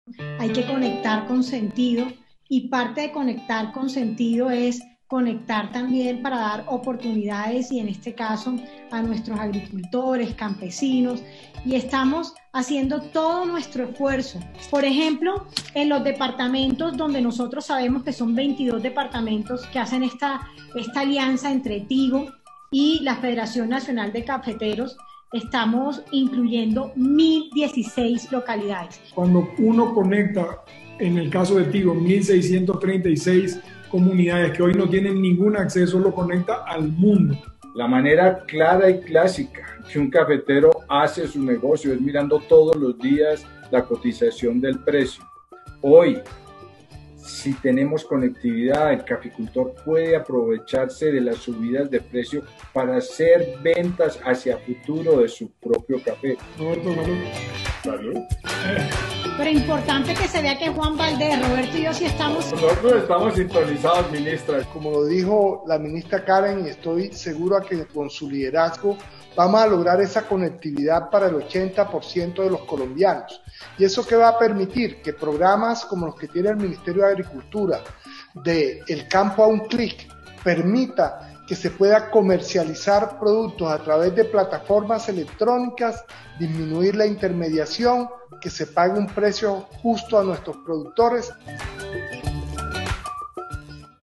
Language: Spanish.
Hay que conectar con sentido y parte de conectar con sentido es conectar también para dar oportunidades y en este caso a nuestros agricultores, campesinos y estamos haciendo todo nuestro esfuerzo. Por ejemplo, en los departamentos donde nosotros sabemos que son 22 departamentos que hacen esta alianza entre Tigo y la Federación Nacional de Cafeteros, estamos incluyendo 1.016 localidades. Cuando uno conecta, en el caso de Tigo, 1.636 comunidades que hoy no tienen ningún acceso, lo conecta al mundo. La manera clara y clásica que un cafetero hace su negocio es mirando todos los días la cotización del precio. Hoy, si tenemos conectividad, el caficultor puede aprovecharse de las subidas de precio para hacer ventas hacia futuro de su propio café. Roberto, salud. Salud. Pero importante que se vea que Juan Valdés, Roberto y yo sí estamos... Nosotros estamos sintonizados, ministra. Como lo dijo la ministra Karen, y estoy seguro que con su liderazgo vamos a lograr esa conectividad para el 80% de los colombianos. ¿Y eso qué va a permitir? Que programas como los que tiene el Ministerio de Agricultura, de El Campo a un Clic, permita que se pueda comercializar productos a través de plataformas electrónicas, disminuir la intermediación, que se pague un precio justo a nuestros productores.